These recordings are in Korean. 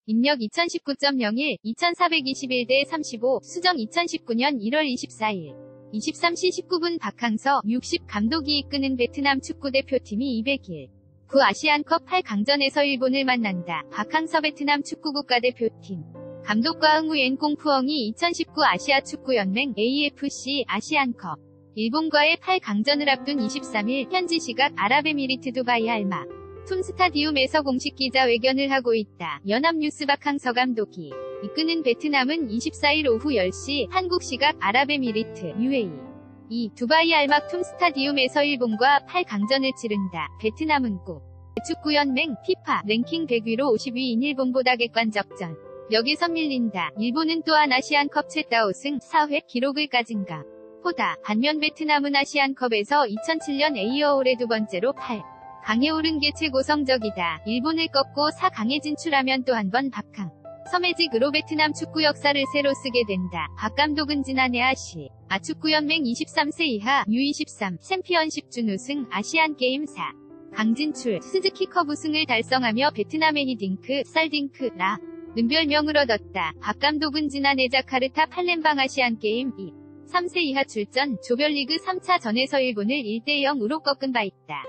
입력 2019.01, 2421 대 35, 수정 2019년 1월 24일. 23시 19분 박항서 60 감독이 이끄는 베트남 축구대표팀이 200일. 구 아시안컵 8강전에서 일본을 만난다. 박항서 베트남 축구 국가대표팀. 감독과 응우옌 꽁푸엉이 2019 아시아축구연맹 AFC 아시안컵. 일본과의 8강전을 앞둔 23일 현지 시각 아랍에미리트 두바이 알마 툼 스타디움에서 공식 기자회견을 하고 있다. 연합뉴스 박항서 감독이 이끄는 베트남은 24일 오후 10시 한국 시각 아랍에미리트 UAE 이 두바이 알막툼 스타디움에서 일본과 8강전을 치른다. 베트남은 국 축구연맹 피파 랭킹 100위로 50위인 일본보다 객관적전. 여기서 밀린다. 일본은 또한 아시안컵 최다 우승 4회 기록을 가진가 보다. 반면 베트남은 아시안컵에서 2007년 이어 올해 두 번째로 8강에 오른 게 최고 성적이다. 일본을 꺾고 4강에 진출하면 또 한 번 박항 서매직으로 베트남 축구 역사를 새로 쓰게 된다. 박 감독은 지난해 아축구연맹 23세 이하 U23 챔피언십 준우승 아시안게임 4강 진출 스즈키컵 우승을 달성하며 베트남의 히딩크 쌀딩크라 는 별명을 얻었다. 박 감독은 지난해 자카르타 팔렘방 아시안게임 3세 이하 출전 조별리그 3차전에서 일본을 1대0으로 꺾은 바 있다.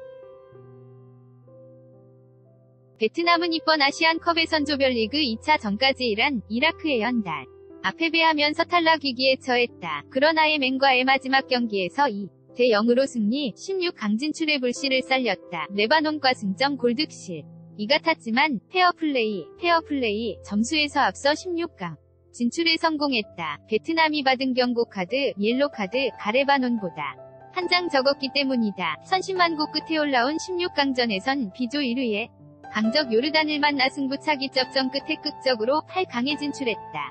베트남은 이번 아시안컵에선 조별리그 2차전까지 이라크의 연달 앞에 배하면서 탈락 위기에 처했다. 그러나 예멘과의 마지막 경기에서 2대0으로 승리, 16강 진출의 불씨를 살렸다. 레바논과 승점 골득실 이 같았지만 페어플레이 점수에서 앞서 16강 진출에 성공했다. 베트남이 받은 경고카드, 옐로카드, 가레바논보다 한 장 적었기 때문이다. 선심만고 끝에 올라온 16강전에선 비조 1위에 강적 요르단을 만나 승부차기 접전 끝에 극적으로 8강에 진출했다.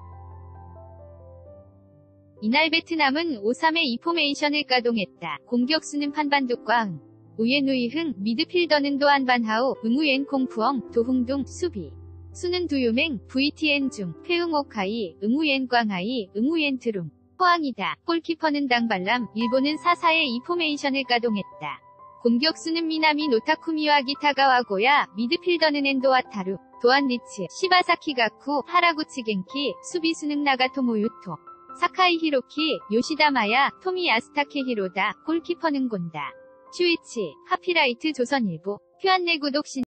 이날 베트남은 5-3-2 포메이션을 가동했다. 공격수는 판반둑과 우옌우이흥, 미드필더는 도안반하오, 응우옌 콩푸엉, 도흥둥, 수비 수는 두유맹, VTN 중, 페응오카이, 응우옌 꽝하이, 응우옌 트룽, 호황이다. 골키퍼는 당발람, 일본은 4-4-2 포메이션을 가동했다. 공격수는 미나미 노타쿠미와 기타가와 고야, 미드필더는 엔도와타루, 도안리츠, 시바사키 가쿠, 하라구치 겐키, 수비수는 나가토모 유토, 사카이 히로키, 요시다 마야, 토미 야스타케 히로다, 골키퍼는 곤다, 슈이치, 하피라이트 조선일보, 휴안내 구독 신